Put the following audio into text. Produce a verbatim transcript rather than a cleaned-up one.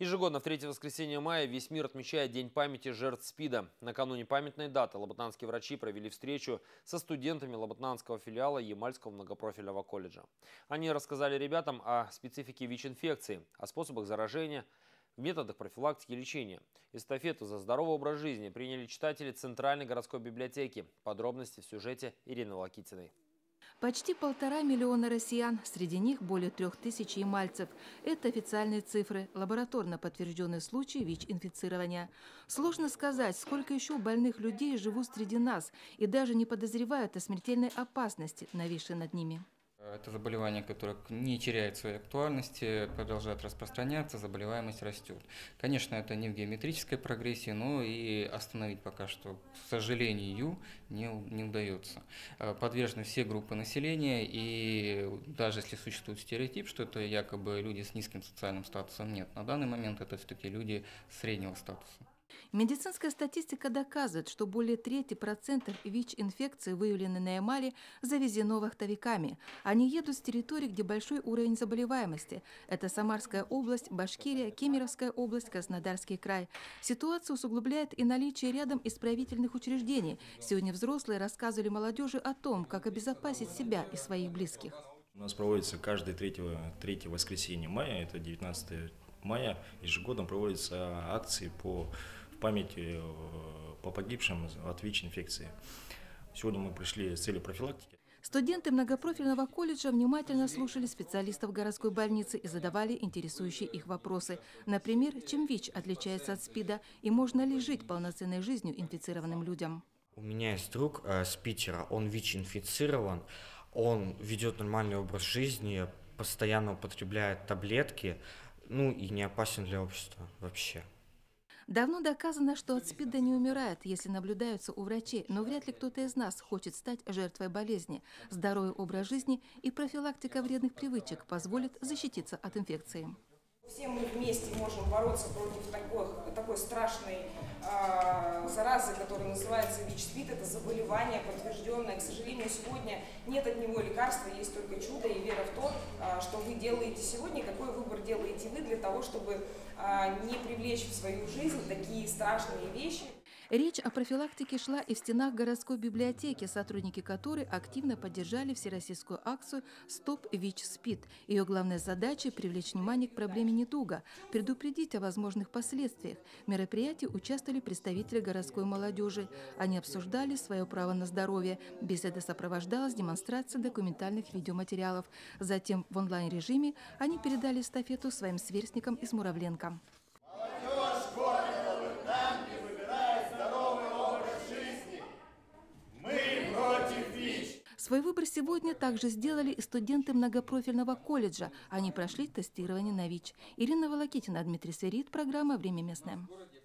Ежегодно в третье воскресенье мая весь мир отмечает День памяти жертв СПИДа. Накануне памятной даты лабытнанские врачи провели встречу со студентами лабытнанского филиала Ямальского многопрофильного колледжа. Они рассказали ребятам о специфике ВИЧ-инфекции, о способах заражения, методах профилактики и лечения. Эстафету за здоровый образ жизни приняли читатели Центральной городской библиотеки. Подробности в сюжете Ирины Волокитиной. Почти полтора миллиона россиян, среди них более трех тысяч ямальцев. Это официальные цифры, лабораторно подтвержденные случаи ВИЧ-инфицирования. Сложно сказать, сколько еще больных людей живут среди нас и даже не подозревают о смертельной опасности, нависшей над ними. Это заболевание, которое не теряет своей актуальности, продолжает распространяться, заболеваемость растет. Конечно, это не в геометрической прогрессии, но и остановить пока что, к сожалению, не, не удается. Подвержены все группы населения, и даже если существует стереотип, что это якобы люди с низким социальным статусом, нет. На данный момент это все-таки люди среднего статуса. Медицинская статистика доказывает, что более трети процентов ВИЧ-инфекций, выявленных на Ямале, завезено вахтовиками. Они едут с территорий, где большой уровень заболеваемости. Это Самарская область, Башкирия, Кемеровская область, Краснодарский край. Ситуацию усугубляет и наличие рядом исправительных учреждений. Сегодня взрослые рассказывали молодежи о том, как обезопасить себя и своих близких. У нас проводится каждое третье, третье воскресенье мая, это девятнадцатое мая, ежегодно проводятся акции по в памяти по погибшим от ВИЧ-инфекции. Сегодня мы пришли с целью профилактики. Студенты многопрофильного колледжа внимательно слушали специалистов городской больницы и задавали интересующие их вопросы. Например, чем ВИЧ отличается от СПИДа и можно ли жить полноценной жизнью инфицированным людям? У меня есть друг э, с Питера, он ВИЧ-инфицирован, он ведет нормальный образ жизни, постоянно употребляет таблетки, ну и не опасен для общества вообще. Давно доказано, что от СПИДа не умирают, если наблюдаются у врачей, но вряд ли кто-то из нас хочет стать жертвой болезни. Здоровый образ жизни и профилактика вредных привычек позволят защититься от инфекции. Все мы вместе можем бороться против такой, такой страшной э, заразы, которая называется ВИЧ-СПИД. Это заболевание подтвержденное. К сожалению, сегодня нет от него лекарства, есть только чудо и вера в то, э, что вы делаете сегодня, какой выбор делаете вы для того, чтобы э, не привлечь в свою жизнь такие страшные вещи. Речь о профилактике шла и в стенах городской библиотеки, сотрудники которой активно поддержали всероссийскую акцию «Стоп ВИЧ-СПИД». Ее главной задачей – привлечь внимание к проблеме недуга, предупредить о возможных последствиях. В мероприятии участвовали представители городской молодежи. Они обсуждали свое право на здоровье. Беседа сопровождалась демонстрацией документальных видеоматериалов. Затем в онлайн-режиме они передали эстафету своим сверстникам из Муравленко. Свой выбор сегодня также сделали и студенты многопрофильного колледжа. Они прошли тестирование на ВИЧ. Ирина Волокитина, Дмитрий Сверид, программа «Время местное».